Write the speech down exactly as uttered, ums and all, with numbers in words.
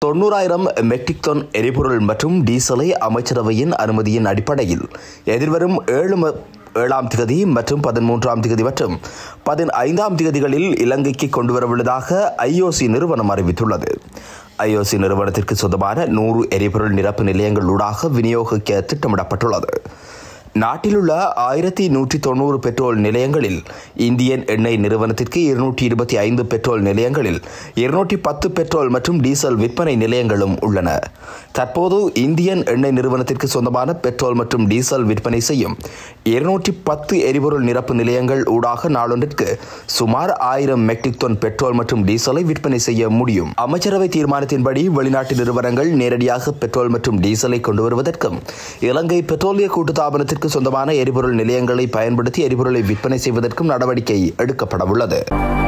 தொன்னூறாயிரம் matric ton எரிபொருள் மற்றும் டீசலை அமைச்சரவையின் அனுமதியின் அடிப்படையில் எதிர்வரும் ஏழு ஏழாம் திகதி மற்றும் பதிமூன்றாம் திகதி மற்றும் பதினைந்தாம் திகதிகளில் இலங்கைக்கு கொண்டுவரவுள்ளதாக ஐஓசி நிறுவனம் அறிவித்துள்ளது. ஐஓசி நிறுவனத்திற்கு சொந்தமான நூறு எரிபொருள் நிரப்பு நிலையங்களூடாக விநியோகிக்க திட்டமிடப்பட்டுள்ளது. நாட்டிலுள்ள ஆயிரத்தி நூற்றி தொண்ணூறு பெட்ரோல் நிலையங்களில் இந்தியன் எண்ணெய் நிறுவனத்திற்கு இருநூற்றி இருபத்தி ஐந்து பெட்ரோல் நிலையங்களில் இருநூற்றி பத்து பெட்ரோல் மற்றும் டீசல் விற்பனை நிலையங்களும் உள்ளன. தற்போது இந்தியன் எண்ணெய் நிறுவனத்திற்கு சொந்தமான பெட்ரோல் மற்றும் டீசல் விற்பனை செய்யும் இருநூற்றி பத்து எரிபொருள் நிரப்பு நிலையங்கள் ஊடாக நாளொன்றிற்கு சுமார் ஆயிரம் மெட்ரிக் டன் பெட்ரோல் மற்றும் டீசலை விற்பனை செய்ய முடியும். அமைச்சரவை தீர்மானத்தின்படி வெளிநாட்டு நிறுவனங்கள் நேரடியாக பெட்ரோல் மற்றும் டீசலை கொண்டு வருவதற்கும் இலங்கை பெட்ரோலிய கூட்டுத்தாபனத்திற்கு சொந்தமான எரிபொருள் நிலையங்களை பயன்படுத்தி எரிபொருளை விற்பனை செய்வதற்கும் நடவடிக்கை எடுக்கப்பட உள்ளது.